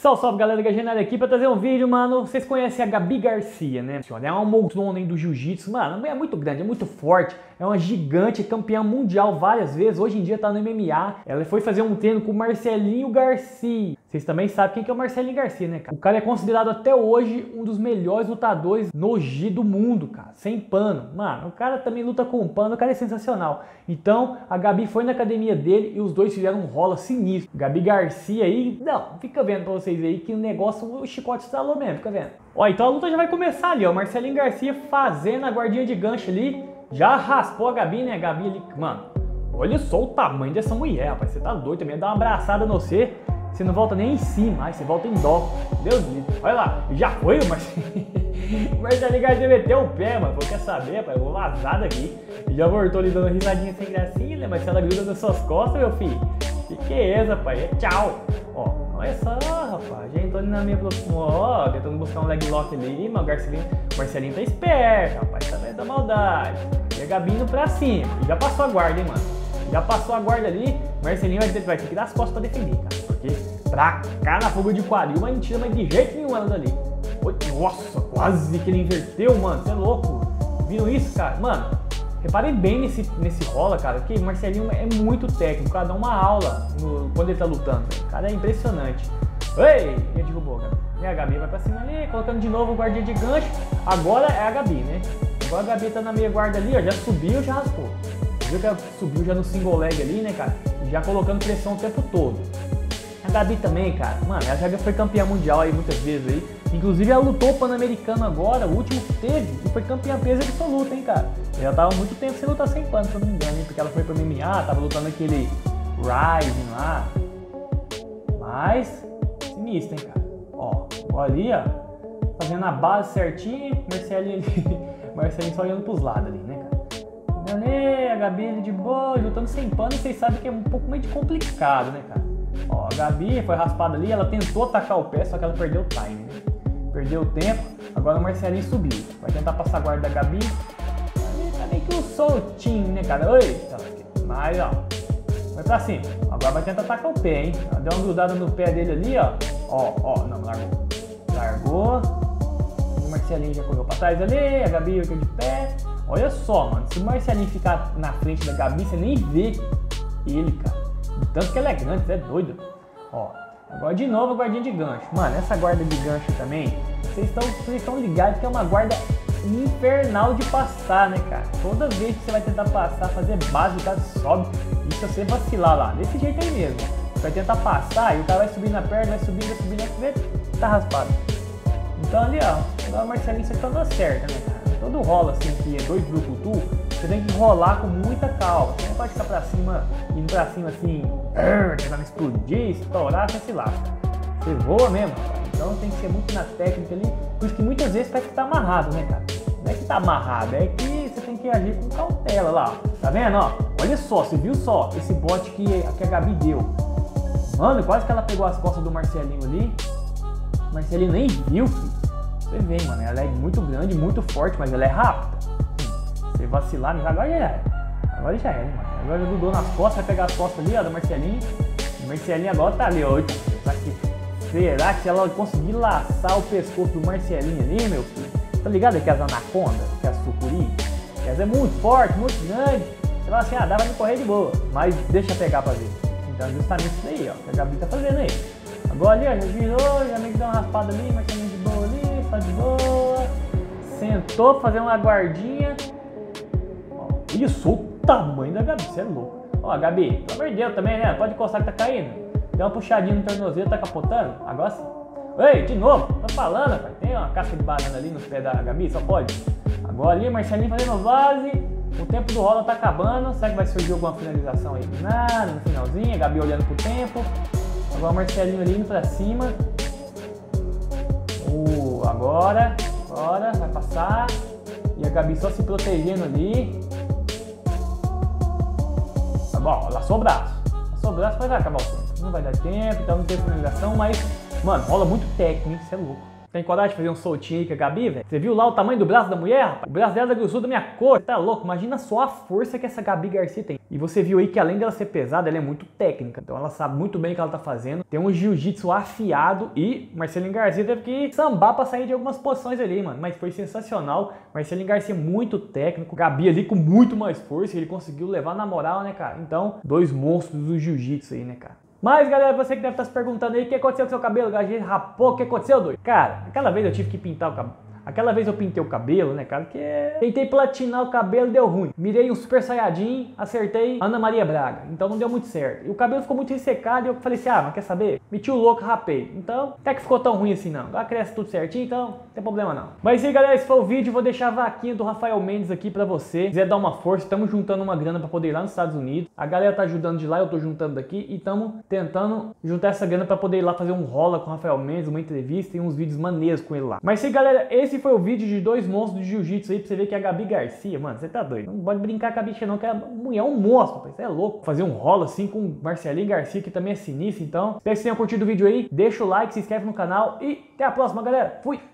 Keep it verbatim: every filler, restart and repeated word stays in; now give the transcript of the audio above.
Salve, salve galera, Gagenari aqui pra trazer um vídeo, mano. Vocês conhecem a Gabi Garcia, né? É uma monstrona do jiu-jitsu, mano, é muito grande, é muito forte. É uma gigante, é campeã mundial várias vezes. Hoje em dia tá no M M A. Ela foi fazer um treino com o Marcelinho Garcia. Vocês também sabem quem que é o Marcelinho Garcia, né, cara? O cara é considerado até hoje um dos melhores lutadores no G do mundo, cara. Sem pano. Mano, o cara também luta com pano, o cara é sensacional. Então, a Gabi foi na academia dele e os dois fizeram um rola sinistro. Gabi Garcia aí, não, fica vendo pra vocês aí que o negócio, o chicote estralou mesmo, fica vendo. Ó, então a luta já vai começar ali, ó. O Marcelinho Garcia fazendo a guardinha de gancho ali. Já raspou a Gabi, né? A Gabi ali, mano, olha só o tamanho dessa mulher, rapaz. Você tá doido também, dá uma abraçada no você. Você não volta nem em cima, aí você volta em dó. Deus me livre. Olha lá, já foi o Marcelinho. O Marcelinho Garcia meteu o pé, mano. Pô, quer saber, rapaz? Eu vou vazar aqui. E já voltou ali dando risadinha sem gracinha, né? Mas se ela gruda nas suas costas, meu filho. Que que é essa, rapaz? É tchau. Ó, olha só, rapaz. Já entrou ali na minha próxima. Ó, tentando buscar um leg lock ali. Mas o Marcelinho, o Marcelinho tá esperto, rapaz. Tá vendo da maldade. E a Gabi indo pra cima. E já passou a guarda, hein, mano. Já passou a guarda ali. O Marcelinho vai ter, vai ter que dar as costas pra defender, cara. Porque pra cá na fuga de quadril, mas não tira mais de jeito nenhum ela dali. Nossa, quase que ele inverteu, mano. Você é louco. Viram isso, cara? Mano, reparem bem nesse, nesse rola, cara. Que o Marcelinho é muito técnico. O cara dá uma aula no, quando ele tá lutando. O cara é impressionante. Ei, ele derrubou, cara. E a Gabi vai pra cima ali, colocando de novo o guardinha de gancho. Agora é a Gabi, né? Agora a Gabi tá na meia guarda ali, ó. Já subiu, já raspou. Viu que ela subiu já no single leg ali, né, cara? Já colocando pressão o tempo todo. A Gabi também, cara, mano, ela já foi campeã mundial aí muitas vezes aí. Inclusive ela lutou o Pan-Americano agora, o último que teve, e foi campeã peso absoluta, hein, cara. Ela tava muito tempo sem lutar sem pano, se eu não me engano, hein, porque ela foi pro M M A, tava lutando aquele Rising lá. Mas, sinistro, hein, cara. Ó, olha ali, ó, fazendo a base certinho, Marcelinho ali, Marcelinho só olhando pros lados ali, né, cara. Ali, a Gabi ali de boa, lutando sem pano, vocês sabem que é um pouco meio complicado, né, cara. Ó, a Gabi foi raspada ali, ela tentou atacar o pé, só que ela perdeu o time, né? Perdeu o tempo, agora o Marcelinho subiu. Vai tentar passar a guarda da Gabi. Ali tá meio que um soltinho, né, cara? Oi! Mas, ó, vai pra cima. Agora vai tentar atacar o pé, hein? Deu uma grudada no pé dele ali, ó. Ó, ó, não, largou. Largou. O Marcelinho já correu pra trás ali, a Gabi fica de pé. Olha só, mano, se o Marcelinho ficar na frente da Gabi, você nem vê ele, cara. Tanto que ela é grande, você é doido. Ó, agora de novo a guardinha de gancho. Mano, essa guarda de gancho também, vocês estão vocês estão ligados que é uma guarda infernal de passar, né, cara? Toda vez que você vai tentar passar, fazer base, o cara sobe. E se você vacilar lá, desse jeito aí mesmo. Você vai tentar passar e o cara vai subir na perna, vai subindo, vai subindo, vai ver, tá raspado. Então ali, ó, agora o Marcelinho você tá dando certo, né, cara? Todo rola assim, que é dois brucutu, você tem que rolar com muita calma. Você não pode ficar pra cima, indo pra cima assim, tentando explodir, estourar, você se lasca. Você voa mesmo, cara. Então tem que ser muito na técnica ali. Por isso que muitas vezes parece que tá amarrado, né, cara? Não é que tá amarrado, é que você tem que agir com cautela lá, ó. Tá vendo, ó? Olha só, você viu só esse bote que, que a Gabi deu. Mano, quase que ela pegou as costas do Marcelinho ali. O Marcelinho nem viu, filho. Você vê, mano, ela é muito grande, muito forte, mas ela é rápida. Hum, você vacilar, mas agora já é. Agora já é, mano. Agora já grudou nas costas, vai pegar as costas ali, ó, do Marcelinho. O Marcelinho agora tá ali, ó. Será que, será que ela conseguir laçar o pescoço do Marcelinho ali, meu filho? Tá ligado que as anacondas, que as sucuri? Essa é muito forte, muito grande. Você fala assim, ah, dá pra me correr de boa. Mas deixa eu pegar pra ver. Então justamente isso aí, ó, que a Gabi tá fazendo aí. Agora ali, ó, já girou, já meio que deu uma raspada ali, Marcelinho de boa ali. De boa, sentou, fazer uma guardinha. Ó, olha só o tamanho da Gabi, você é louco. Ó, Gabi, pelo amor de Deus também, né? Pode encostar que tá caindo. Deu uma puxadinha no tornozelo, tá capotando. Agora sim. Ei, de novo, tô falando, rapaz. Tem uma casca de banana ali no pé da Gabi, só pode. Agora ali, Marcelinho fazendo base. O tempo do rola tá acabando. Será que vai surgir alguma finalização aí? Nada, no finalzinho. A Gabi olhando pro tempo. Agora o Marcelinho ali indo pra cima. Uh, agora, agora, vai passar. E a Gabi só se protegendo ali. Tá bom, laçou o braço. Laçou o braço, vai acabar o tempo. Não vai dar tempo, então não tem finalização, mas, mano, rola muito técnico, isso é louco. Tem coragem de fazer um soltinho aí com a Gabi, velho? Você viu lá o tamanho do braço da mulher, rapaz? O braço dela é grosso da minha cor. Você tá louco? Imagina só a força que essa Gabi Garcia tem. E você viu aí que além dela ser pesada, ela é muito técnica. Então ela sabe muito bem o que ela tá fazendo. Tem um jiu-jitsu afiado e Marcelinho Garcia teve que sambar pra sair de algumas posições ali, mano. Mas foi sensacional. Marcelinho Garcia muito técnico. Gabi ali com muito mais força. Ele conseguiu levar na moral, né, cara? Então, dois monstros do jiu-jitsu aí, né, cara? Mas, galera, você que deve estar se perguntando aí o que aconteceu com seu cabelo, a gente rapou, o que aconteceu, doido? Cara, aquela vez eu tive que pintar o cabelo. Aquela vez eu pintei o cabelo, né, cara, que é... Tentei platinar o cabelo, deu ruim. Mirei um Super Saiyajin, acertei Ana Maria Braga. Então não deu muito certo. E o cabelo ficou muito ressecado e eu falei assim, ah, mas quer saber? Meti o louco, rapei. Então, até que ficou tão ruim assim não. Agora cresce tudo certinho, então não tem problema não. Mas aí, galera, esse foi o vídeo. Vou deixar a vaquinha do Rafael Mendes aqui pra você. Se quiser dar uma força, estamos juntando uma grana pra poder ir lá nos Estados Unidos. A galera tá ajudando de lá, eu tô juntando daqui. E estamos tentando juntar essa grana pra poder ir lá fazer um rola com o Rafael Mendes, uma entrevista e uns vídeos maneiros com ele lá. Mas aí, galera, esse foi o vídeo de dois monstros de jiu-jitsu aí pra você ver que a Gabi Garcia, mano, você tá doido. Não pode brincar com a bicha não, que a mulher é um monstro, rapaz. Você é louco. Fazer um rolo assim com o Marcelinho Garcia, que também é sinistro. Então, espero que vocês tenham curtido o vídeo aí. Deixa o like, se inscreve no canal e até a próxima, galera. Fui!